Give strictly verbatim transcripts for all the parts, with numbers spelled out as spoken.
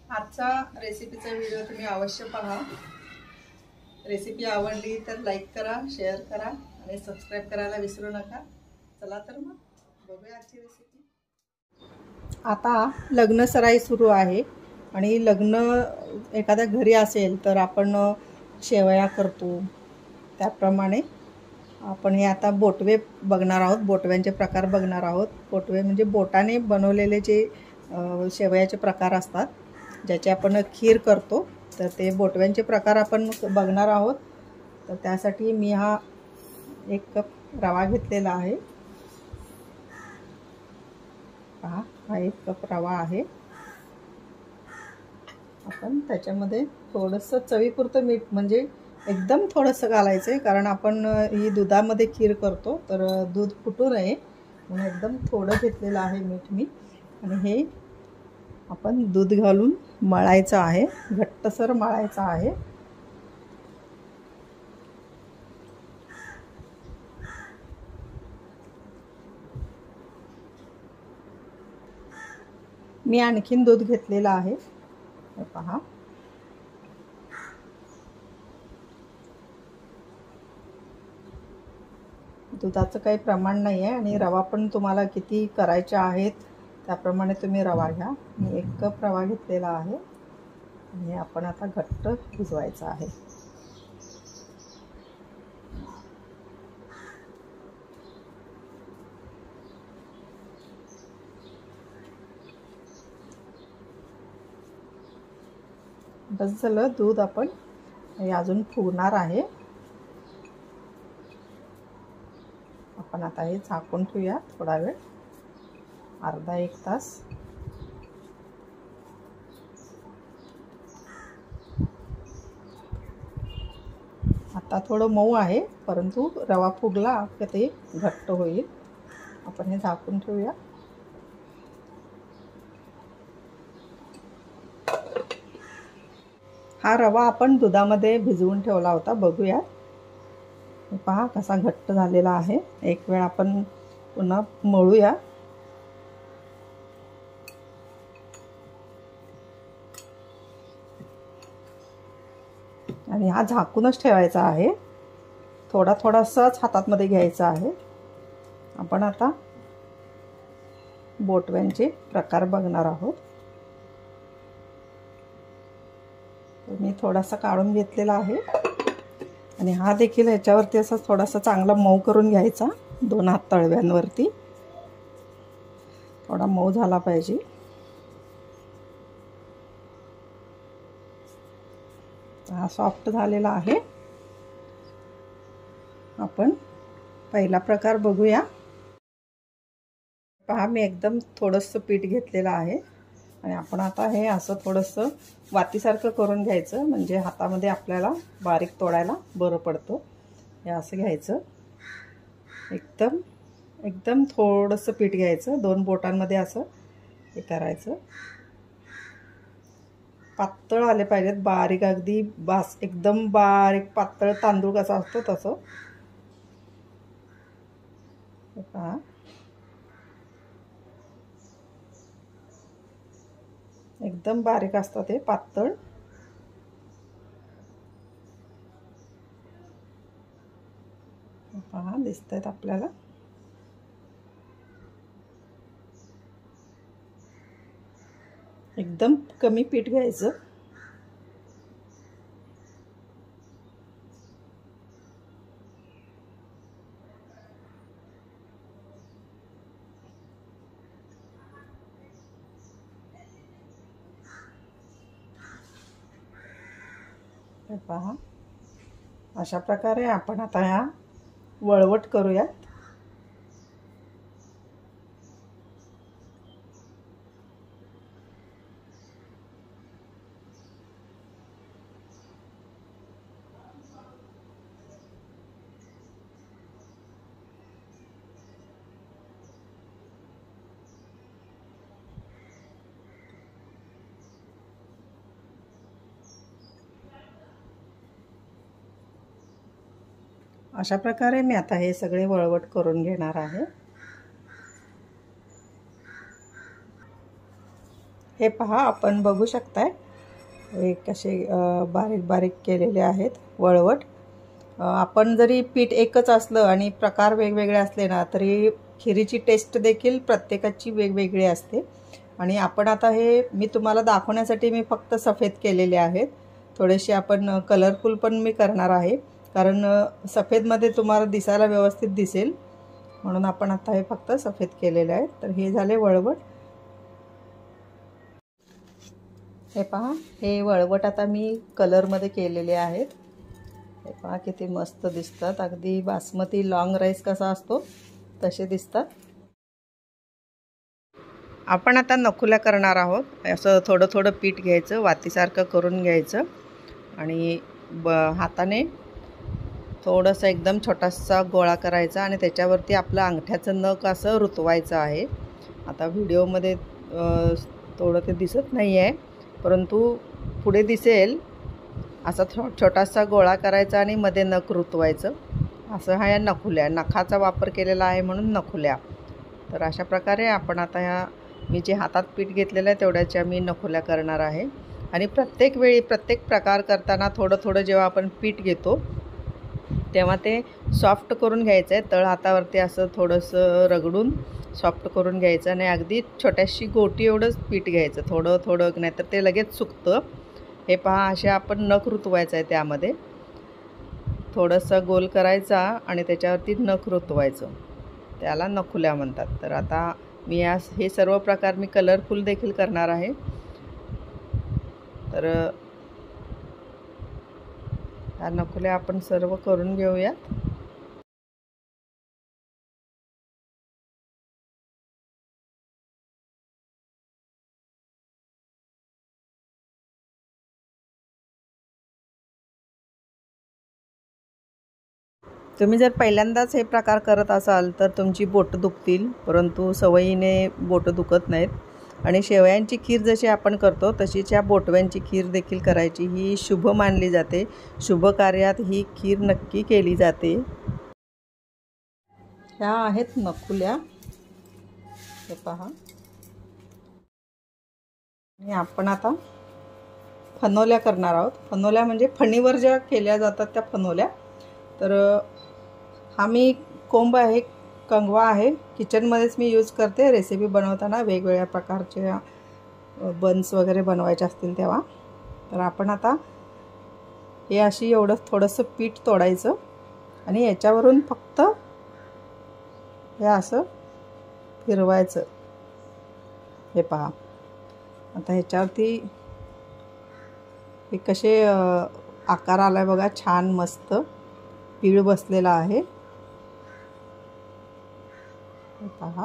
आजचा रेसिपीचा व्हिडिओ तुम्ही अवश्य पहा। रेसिपी आवडली तर लाईक करा, शेअर करा आणि सबस्क्राईब करायला विसरू नका। चला तर मग बघूया आजची रेसिपी। आता लग्न सराई सुरू आहे आणि लग्न एखाद्या घरी असेल तर आपण शेवया करतो, त्याप्रमाणे आपण हे आता बोटवे बघणार आहोत। बोटव्यांचे प्रकार बघणार आहोत। बोटवे म्हणजे बोटाने बनवलेले जे शेवयाचे प्रकार असतात, ज्याचे आपण खीर करतो, तर ते बोटव्यांचे प्रकार आपण बघणार आहोत। तर त्यासाठी मी हा एक कप रवा घेतलेला आहे। पहा, हा एक कप रवा आहे। आपण त्याच्यामध्ये थोडंसं चवीपुरतं मीठ, म्हणजे एकदम थोडंसं घालायचं आहे, कारण आपण ही दुधामध्ये खीर करतो तर दूध फुटू नये म्हणून एकदम थोडं घेतलेलं आहे मीठ मी। आणि हे आपण दूध घालून मळायचं आहे, घट्टसर मळायचं आहे। मी आणखीन दूध घेतलेलं आहे, हे पहा। दुधाचं काही प्रमाण नाही आहे आणि रवा पण तुम्हाला किती करायचे आहेत त्याप्रमाणे तुम्ही रवा घ्या। मी एक कप रवा घेतलेला आहे आणि आपण आता घट्ट भिजवायचं आहे। बस झालं दूध, आपण हे अजून फुगणार आहे। आपण आता हे झाकून ठेवूया थोडा वेळ, अर्धा एक तास। आता थोडं मऊ आहे, परंतु रवा फुगला की ते घट्ट होईल। आपण हे झाकून ठेवूया। हा रवा आपण दुधामध्ये भिजवून ठेवला होता, बघूया। पहा कसा घट्ट झालेला आहे। एक वेळ आपण पुन्हा मळूया। आणि हा झाकूनच ठेवायचा आहे, थोडा थोडासाच हातामध्ये घ्यायचा आहे। आपण आता बोटव्यांचे प्रकार बघणार आहोत। मी थोडासा काढून घेतलेला आहे आणि हा देखील ह्याच्यावरती असा थोडासा चांगला मऊ करून घ्यायचा, दोन हात तळव्यांवरती थोडा मऊ झाला पाहिजे। हा सॉफ्ट झालेला आहे। आपण पहिला प्रकार बघूया। पहा, मी एकदम थोडंसं पीठ घेतलेलं आहे आणि आपण आता हे असं थोडंसं वातीसारखं करून घ्यायचं, म्हणजे हातामध्ये आपल्याला बारीक तोडायला बरं पडतं। हे असं घ्यायचं, एकदम एकदम थोडंसं पीठ घ्यायचं, दोन बोटांमध्ये असं हे करायचं। पातळ आले पाहिजेत, बारीक अगदी बास एकदम बारीक पातळ तांदूळ कसा असतो तसं। पहा, एकदम बारीक असतं ते पातळ। पहा, दिसतायत आपल्याला। एकदम कमी पीठ घ्यायचं। पहा, अशा प्रकारे आपण आता ह्या वळवट करूयात। अशा प्रकारे मी आता हे सगळे वळवट करून घेणार आहे। हे पहा, आपण बघू शकताय हे कसे बारीक बारीक केलेले आहेत वळवट. आपण जरी पीठ एकच असलं आणि प्रकार वेगवेगळे असले ना तरी खिरीची टेस्ट देखील प्रत्येकाची वेगवेगळी असते. आणि आपण आता हे मी तुम्हाला दाखवण्यासाठी मी फक्त सफेद केलेले आहेत. थोडेसे आपण कलरफुल पण मी करणार आहे, कारण सफेदमध्ये तुम्हाला दिसायला व्यवस्थित दिसेल म्हणून आपण आता हे फक्त सफेद केलेले आहेत. तर हे झाले वळवट. हे पहा, हे वळवट आता मी कलरमध्ये केलेले आहेत. हे पहा किती मस्त दिसतात, अगदी बासमती लॉंग राईस कसा असतो तसे दिसतात. आपण आता नकुल्या करणार आहोत. असं थोडं थोडं पीठ घ्यायचं, वातीसारखं करून घ्यायचं आणि ब हाताने थोडंसं एकदम छोटासा गोळा करायचा आणि त्याच्यावरती आपलं अंगठ्याचं नख असं रुतवायचं आहे. आता व्हिडिओमध्ये थोडं ते दिसत नाही आहे, परंतु पुढे दिसेल. असा छो छोटासा गोळा करायचा आणि मध्ये नख रुतवायचं. असं हा या नकुल्या, नखाचा वापर केलेला आहे म्हणून नकुल्या. तर अशा प्रकारे आपण आता ह्या मी जे हातात पीठ घेतलेलं आहे तेवढ्याच्या मी नकुल्या करणार आहे. आणि प्रत्येक वेळी प्रत्येक प्रकार करताना थोडं थोडं जेव्हा आपण पीठ घेतो तेव्हा ते सॉफ्ट करून घ्यायचं आहे. तळ हातावरती असं थोडंसं रगडून सॉफ्ट करून घ्यायचं आणि अगदी छोट्याशी गोटी एवढंच पीठ घ्यायचं, थोडं थोडं, नाहीतर ते लगेच सुकतं. हे पहा, असे आपण नख रुतवायचं आहे. त्यामध्ये थोडंसं गोल करायचा आणि त्याच्यावरती नख रुतवायचं, त्याला नकुल्या म्हणतात. तर आता मी या हे सर्व प्रकार मी कलरफुल देखील करणार आहे. तर ह्या नकुल्या आपण सर्व करून घेऊयात. तुम्ही जर पहिल्यांदाच हे प्रकार करत असाल तर तुमची बोटं दुखतील, परंतु सवयीने बोटं दुखत नाहीत. आणि शेवयांची खीर जशी आपण करतो तशीच ह्या बोटव्यांची खीर देखील करायची. ही शुभ मानली जाते. शुभ कार्यात ही खीर नक्की केली जाते. ह्या आहेत नकुल्या, हे पहा. आणि आपण आता फनोल्या करणार आहोत. फनोल्या म्हणजे फणीवर ज्या केल्या जातात त्या फनोल्या. तर हा मी कोंब आहे, कंगवा आहे, किचनमध्येच मी यूज करते रेसिपी बनवताना. वेगवेगळ्या प्रकारचे बन्स वगैरे बनवायचे असतील तेव्हा. तर आपण आता हे अशी एवढं थोडंसं पीठ तोडायचं आणि याच्यावरून फक्त हे असं फिरवायचं. हे पहा, आता ह्याच्यावरती हे कसे आकार आला आहे बघा, छान मस्त पीळ बसलेला आहे. हे पहा.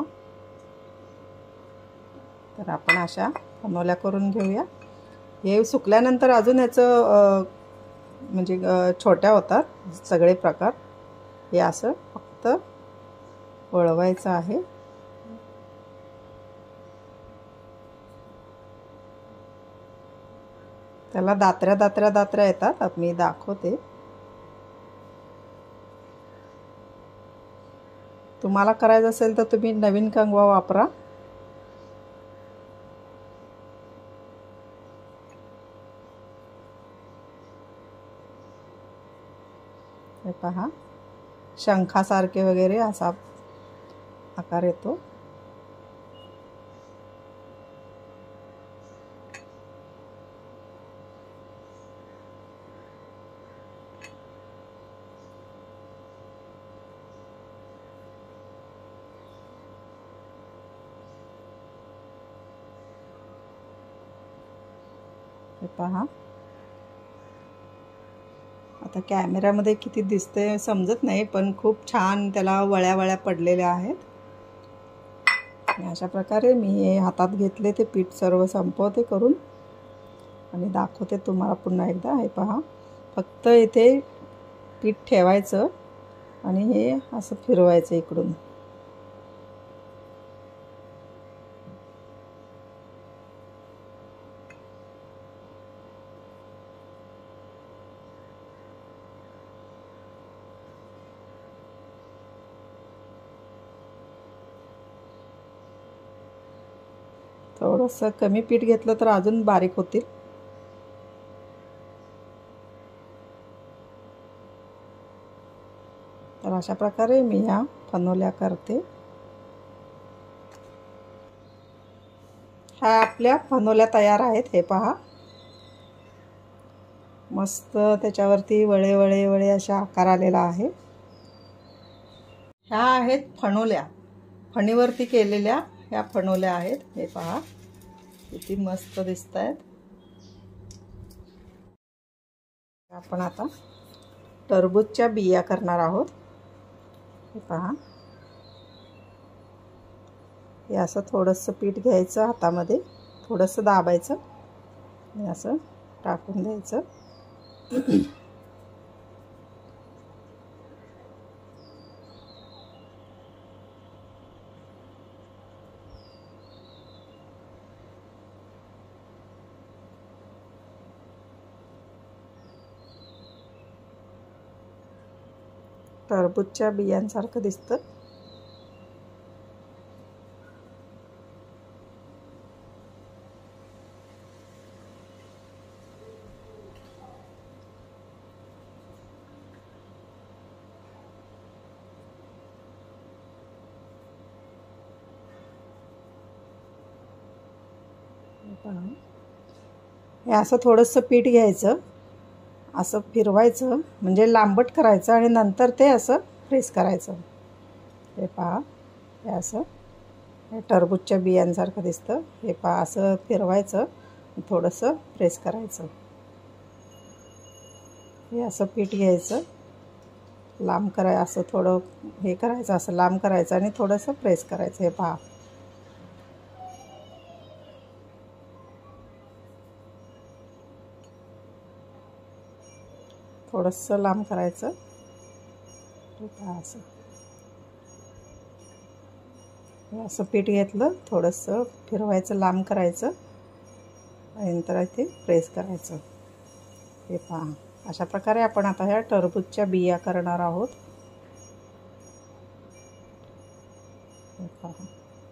तर आपण अशा फनोल्या करून घेऊया. हे सुकल्यानंतर अजून ह्याचं म्हणजे छोट्या होतात सगळे प्रकार. हे असं फक्त वळवायचं आहे. त्याला दात्र्या दात्र्या दात्र्या येतात, मी दाखवते. तुम्हाला करायचं असेल तर तुम्ही नवीन कंगवा वापरा. हे पहा, शंखासारखे वगैरे असा आकार येतो. हे पहा, आता कॅमेऱ्यामध्ये किती दिसते समजत नाही, पण खूप छान त्याला वळ्या वळ्या पडलेल्या आहेत. अशा प्रकारे मी हे हातात घेतले ते पीठ सर्व संपवते करून आणि दाखवते तुम्हाला पुन्हा एकदा. हे पहा, फक्त इथे पीठ ठेवायचं आणि हे असं फिरवायचं इकडून. थोडंसं कमी पीठ घेतलं तर अजून बारीक होतील. तर अशा प्रकारे मी ह्या फनोल्या करते. ह्या आपल्या फनोल्या तयार आहेत. हे पहा, मस्त त्याच्यावरती वळे वळे वळे अशा आकार आलेला आहे. ह्या आहेत फणोल्या, फणीवरती केलेल्या ह्या फणोल्या आहेत. हे पहा किती मस्त दिसत आहेत. आपण आता टरबूजच्या बिया करणार आहोत. हे पहा, हे असं थोडंसं पीठ घ्यायचं, हातामध्ये थोडंसं दाबायचं आणि असं टाकून द्यायचं. टरबूजच्या बियांसारखं दिसतं. हे असं थोडंसं पीठ घ्यायचं, असं फिरवायचं म्हणजे लांबट करायचं आणि नंतर ते असं प्रेस करायचं. हे पहा, हे असं हे टरबूजच्या बियांसारखं दिसतं. हे पहा, असं फिरवायचं, थोडंसं प्रेस करायचं. हे असं पीठ घ्यायचं, लांब कराय असं थोडं हे करायचं, असं लांब करायचं आणि थोडंसं प्रेस करायचं. हे पहा, थोडंसं लांब करायचं. असं असं पीठ घेतलं, थोडंसं फिरवायचं, लांब करायचं आणि नंतर इथे प्रेस करायचं. हे पहा, अशा प्रकारे आपण आता ह्या टरबूजच्या बिया करणार आहोत. हे पहा,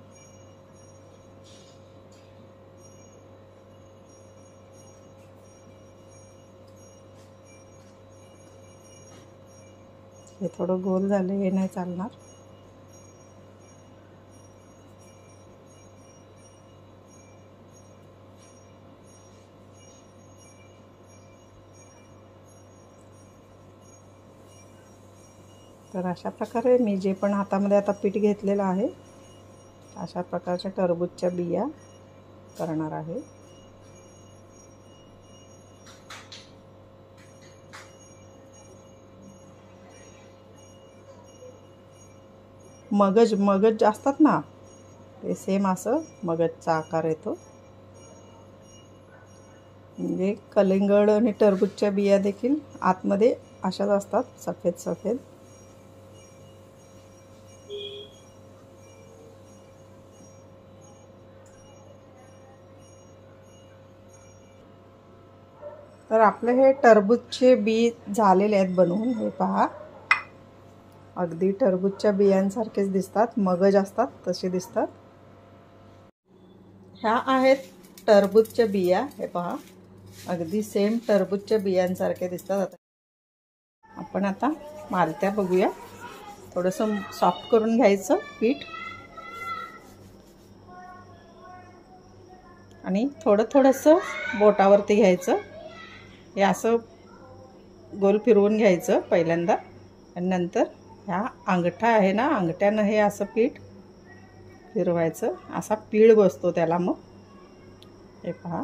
हे थोडं गोल झालं, हे नाही चालणार. तर अशा प्रकारे मी जे पण हातामध्ये आता पीठ घेतलेलं आहे, अशा प्रकारच्या टरबूजच्या बिया करणार आहे. मगज मगज असतात ना, ते सेम असं मगजचा आकार येतो. म्हणजे कलिंगड आणि टरबूजच्या बिया देखील आतमध्ये अशाच असतात, सफेद सफेद. तर आपले हे टरबूजचे बी झालेले आहेत बनवून. हे पहा, अगदी टरबूजच्या बियांसारखेच दिसतात, मगज असतात तसे दिसतात. ह्या आहेत टरबूजच्या बिया. हे पहा, अगदी सेम टरबूजच्या बियांसारखे दिसतात. आपण आता मालत्या बघूया. थोडंसं सॉफ्ट करून घ्यायचं पीठ आणि थोडं थोडंसं बोटावरती घ्यायचं. हे असं गोल फिरवून घ्यायचं पहिल्यांदा आणि नंतर ह्या अंगठा आहे ना, अंगठ्यानं हे असं पीठ फिरवायचं. असा पीळ बसतो त्याला. मग हे पहा,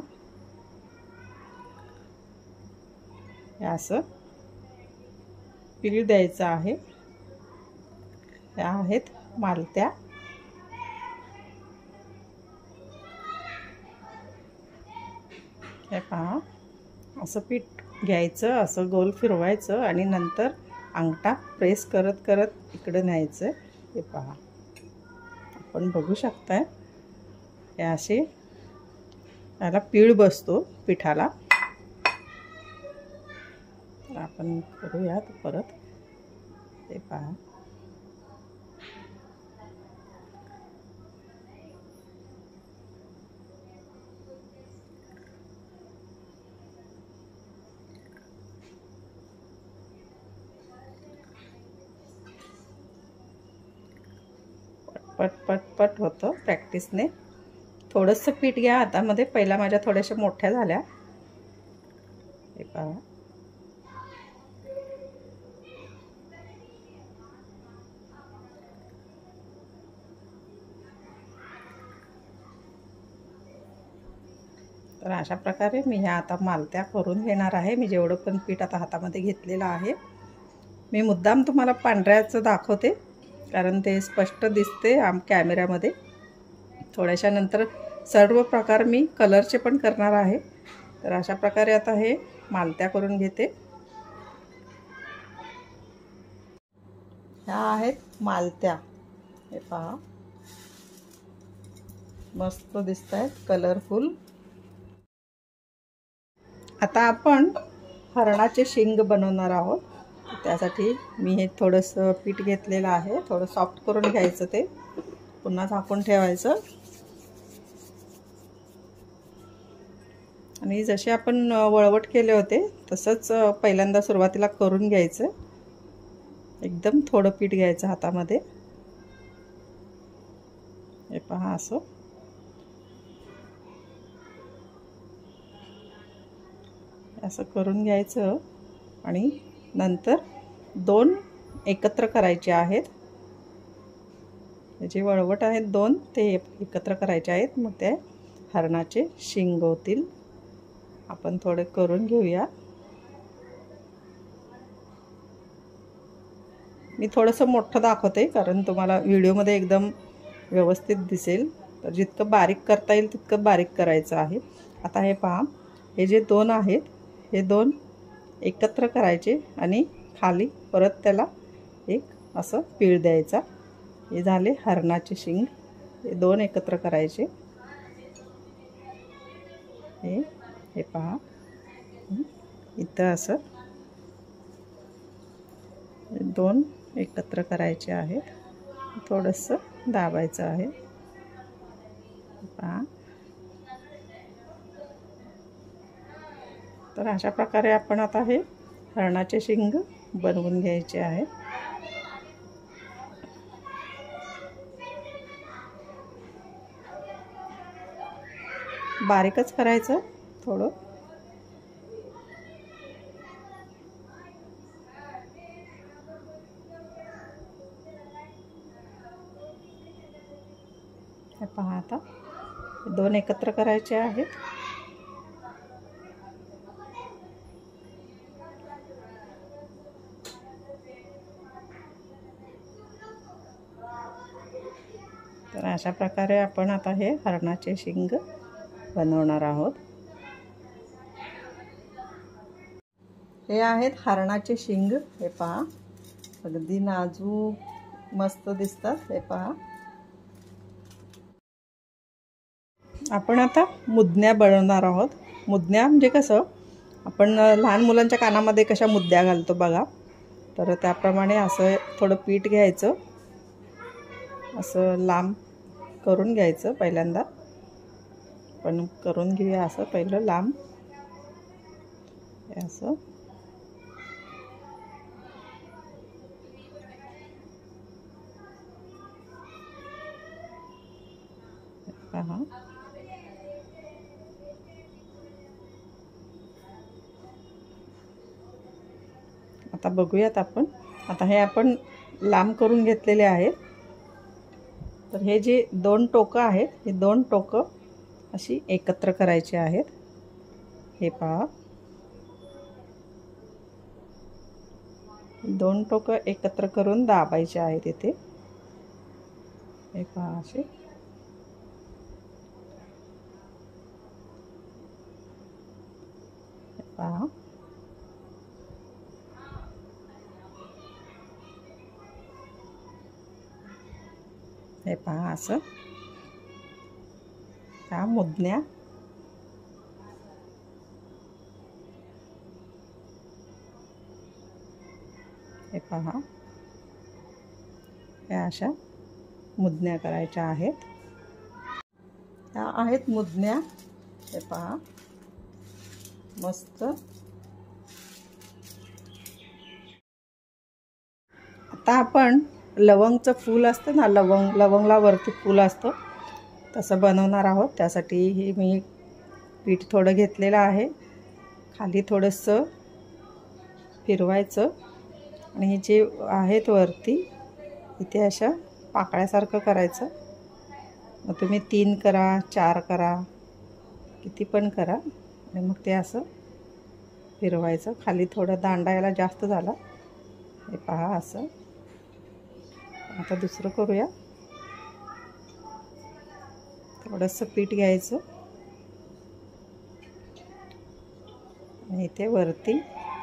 हे असं पीळ द्यायचं आहे. ह्या आहेत मालत्या. हे पहा, असं पीठ घ्यायचं, असं गोल फिरवायचं आणि नंतर अंगठा प्रेस करत करत इकडे न्यायचं. हे पहा, आपण बघू शकताय, हे असे याला पीळ बसतो पिठाला. तर आपण करूयात परत. हे पहा, पट पट पट होतं प्रॅक्टिसने. थोडंसं पीठ घ्या हातामध्ये. पहिला माझ्या थोड्याशा मोठ्या झाल्या. हे पहा. तर अशा प्रकारे मी ह्या आता मालत्या करून घेणार आहे. मी जेवढं पण पीठ आता हातामध्ये घेतलेलं आहे. मी मुद्दाम तुम्हाला पांढऱ्याचं दाखवते कारण ते स्पष्ट दिसते आम कॅमेऱ्यामध्ये. थोड्याशा नंतर सर्व प्रकार मी कलरचे पण करणार आहे. तर अशा प्रकारे आता हे मालत्या करून घेते. ह्या आहेत मालत्या. हे पहा मस्त दिसत आहेत, कलरफुल. आता आपण हरणाचे शिंग बनवणार आहोत. त्यासाठी मी हे थोडंसं पीठ घेतलेलं आहे. थोडं सॉफ्ट करून घ्यायचं, ते पुन्हा झाकून ठेवायचं. आणि जसे आपण वळवट केले होते तसंच पहिल्यांदा सुरुवातीला करून घ्यायचं. एकदम थोडं पीठ घ्यायचं हातामध्ये. हे पहा असं. असं करून घ्यायचं आणि नंतर दोन एकत्र करायचे आहेत. जे वळवट आहेत दोन ते एकत्र करायचे आहेत. मग ते हरणाचे शिंग होतील. आपण थोडे करून घेऊया. मी थोडंसं मोठं दाखवते कारण तुम्हाला व्हिडिओमध्ये एकदम व्यवस्थित दिसेल. तर जितकं बारीक करता येईल तितकं बारीक करायचं आहे. आता हे पहा, हे जे दोन आहेत हे दोन एकत्र करायचे आणि खाली परत त्याला एक असं पीळ द्यायचा. हे झाले हरणाचे शिंग. हे दोन एकत्र करायचे. हे हे पहा इथं असं दोन एकत्र करायचे आहेत. थोडंसं दाबायचं आहे. पहा. तर अशा प्रकारे आपण आता हे हरणाचे शिंग बनवून घ्यायचे आहे. बारीकच करायचं थोडं. हे पहा आता दोन एकत्र करायचे आहेत. तर अशा प्रकारे आपण आता हे हरणाचे शिंग बनवणार आहोत. हे आहेत हरणाचे शिंग. हे पहा अगदी नाजूक मस्त दिसतात. हे पहा. आपण आता मुदन्या बनवणार आहोत. मुदन्या म्हणजे कसं आपण लहान मुलांच्या कानामध्ये कशा मुद्द्या घालतो बघा. तर त्याप्रमाणे असं थोडं पीठ घ्यायचं. असं लांब करून घ्यायचं. पहिल्यांदा पण करून घेऊया असं पहिलं लांब. असं पहा. आता बघूयात आपण. आता हे आपण लांब करून घेतलेले आहेत. तर हे जे दोन टोकं आहेत हे दोन टोकं अशी एकत्र करायची आहेत. हे पहा दोन टोकं एकत्र करून दाबायचे आहेत इथे. हे पहा असे. पहा हे पहा असं ह्या मुदन्या. हे पहा ह्या अशा मुदन्या करायच्या आहेत. ह्या आहेत मुदन्या. हे पहा मस्त. आता आपण लवंगचं फूल असतं ना, लवंग लवंगला वरती फूल असतं तसं बनवणार आहोत. त्यासाठी हे मी पीठ थोडं घेतलेलं आहे. खाली थोडंसं फिरवायचं आणि हे जे आहेत वरती इथे अशा पाकळ्यासारखं करायचं. मग तुम्ही तीन करा, चार करा, किती पण करा आणि मग ते असं फिरवायचं. खाली थोडं दांडा याला जास्त झाला, हे पहा असं. आता दुसरं करूया. थोडंसं पीठ घ्यायचं आणि इथे वरती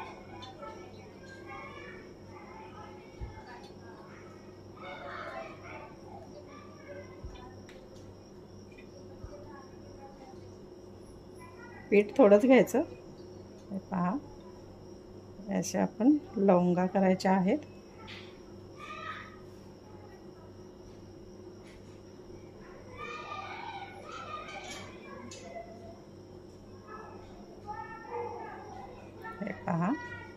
पीठ थोडंच घ्यायचं. हे पहा अशा आपण लवंगा करायच्या आहेत. हे पहा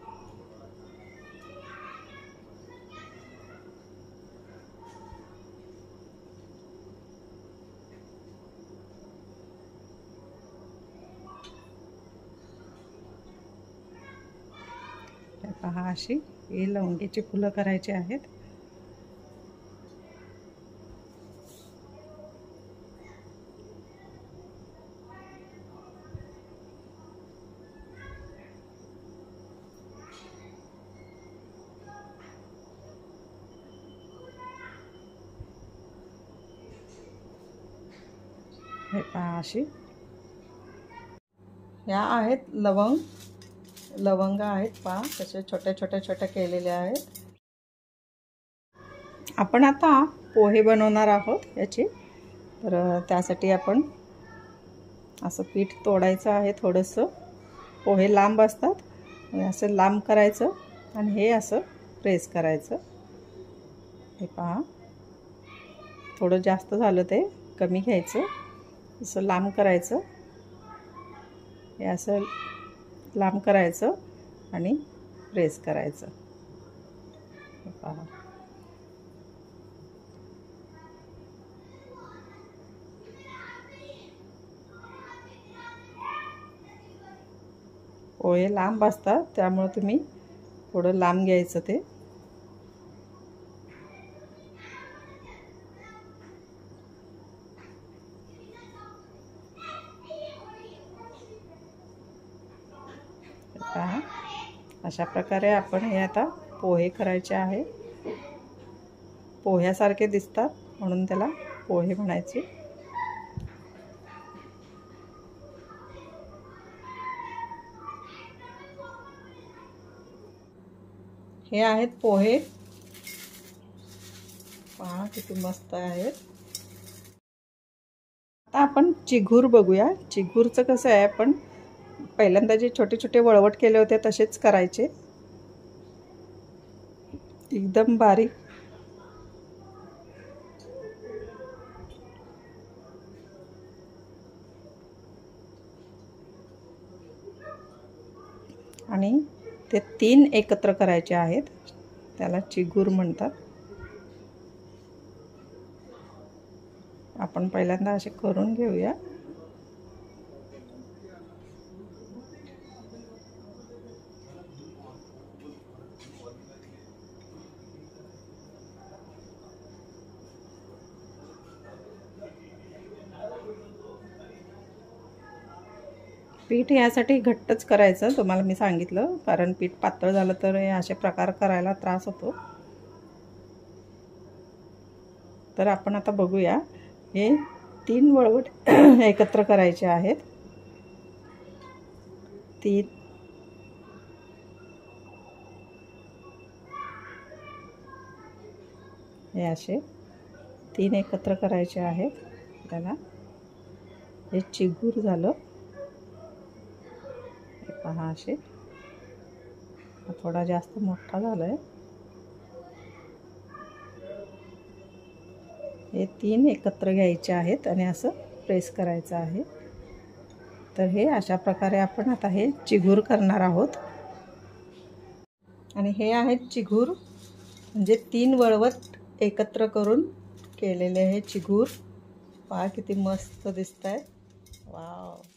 पहा अशी ही लवंगीची फुलं करायची आहेत. हे पहा अशी ह्या आहेत लवंग लवंग आहेत पहा कसे छोट्या छोट्या छोट्या केलेल्या आहेत. आपण आता पोहे बनवणार आहोत याचे. तर त्यासाठी आपण असं पीठ तोडायचं आहे. थोडंसं पोहे लांब असतात आणि असं लांब करायचं आणि हे असं प्रेस करायचं. हे पहा थोडं जास्त झालं ते कमी घ्यायचं. असं लांब करायचं, हे असं लांब करायचं आणि प्रेस करायचं. पहा पोहे लांब असतात त्यामुळे तुम्ही थोडं लांब घ्यायचं ते. पहा अशा प्रकारे आपण हे आता पोहे करायचे आहे. पोह्यासारखे दिसतात म्हणून त्याला पोहे म्हणायचे. हे आहेत पोहे, पहा किती मस्त आहेत. आता आपण चिघूर बघूया. चिघूरचं कसं आहे, आपण पहिल्यांदा जे छोटे छोटे वळवट केले होते तसेच करायचे, एकदम बारीक. आणि ते तीन एकत्र करायचे आहेत, त्याला चिघूर म्हणतात. आपण पहिल्यांदा असे करून घेऊया. पीठ यासाठी घट्टच करायचं, तुम्हाला मी सांगितलं, कारण पीठ पातळ झालं तर हे असे प्रकार करायला त्रास होतो. तर आपण आता बघूया. हे तीन वळवट एकत्र करायचे आहेत. तीन हे असे तीन एकत्र करायचे आहेत. त्याला हे चिघूर झालं. पहा असे थोडा जास्त मोठा झालाय. हे तीन एकत्र घ्यायचे आहेत आणि असं प्रेस करायचं आहे. तर हे अशा प्रकारे आपण आता हे चिघूर करणार आहोत. आणि हे आहेत चिघूर, म्हणजे तीन वळवट एकत्र करून केलेले हे चिगूर. पहा किती मस्त दिसत आहे. वाव.